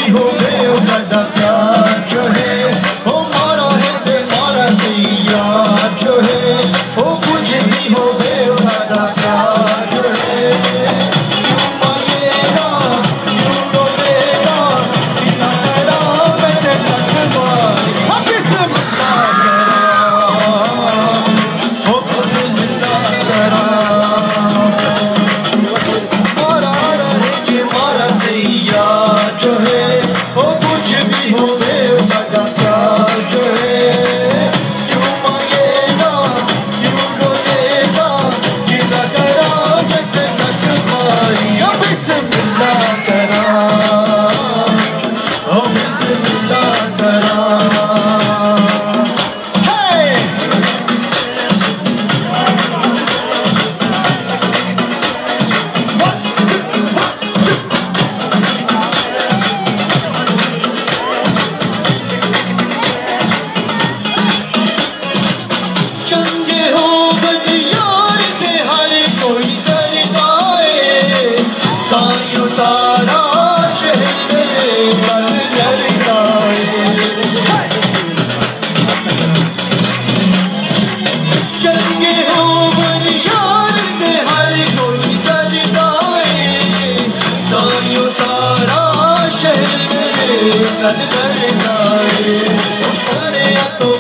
भी हो गए साडा प्यार जो है ओ मारा है ते मारा सही यार जो है ओ कुछ भी हो गए साडा प्यार जो है क्यों मांगेगा क्यों रोएगा बिना तेरा मैं तेरा मारी अभी से मिलना तेरा ओ खुद जिंदा तेरा मारा सही यार जो है वो कुछ भी हो गए साडा प्यार जो है क्यों मांगेगा क्यों रोएगा गिला करा मैं तक मारी अभी से मिला करा अभी से मिला करा सारा शहर में कल जलगाए चंगे हो बनियार ते हर कोई सजदाए ताइयों सारा शहर में कल जलगाए सारे तो